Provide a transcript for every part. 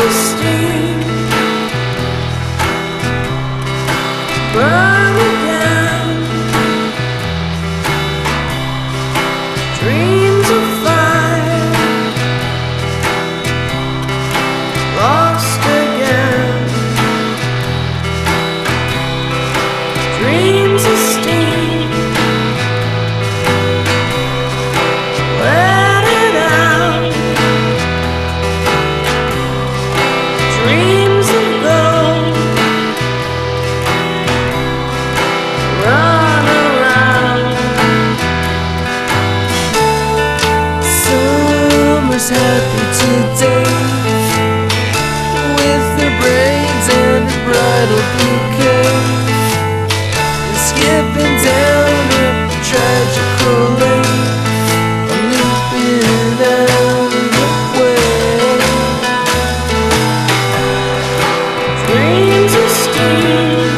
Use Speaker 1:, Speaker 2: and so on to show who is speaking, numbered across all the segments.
Speaker 1: of steam burning down, dreams of fire lost again, dreams of steam let it out, dreams of gold run around. Summer's happy today with her braids and her bridal bouquet, and skipping down a tragical lane, I'm leaping out of the way. Dreams of steam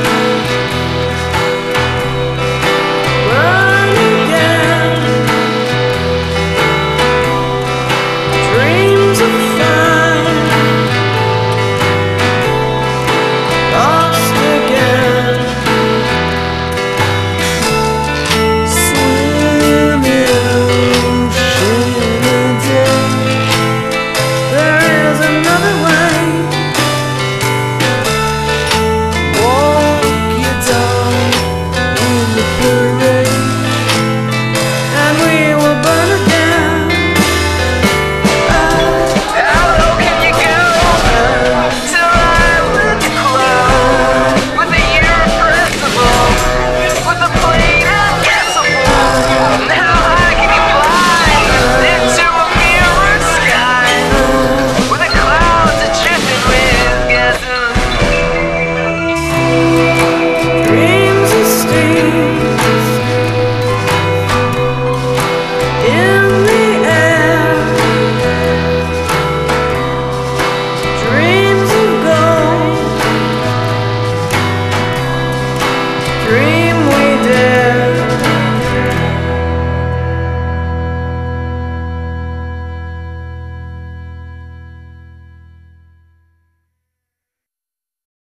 Speaker 1: burning down, dreams of fire lost again, swimming ocean a day. There is another way. Walk your dog in the parade, and we will burn it down.
Speaker 2: How low can you go? Till islands close, with the irrepressible, with the plain unguessable. And how high can you fly into a mirrored sky, where the clouds are dripping with gasoline?
Speaker 1: Dreams of steam in the air, dreams of gold, dreams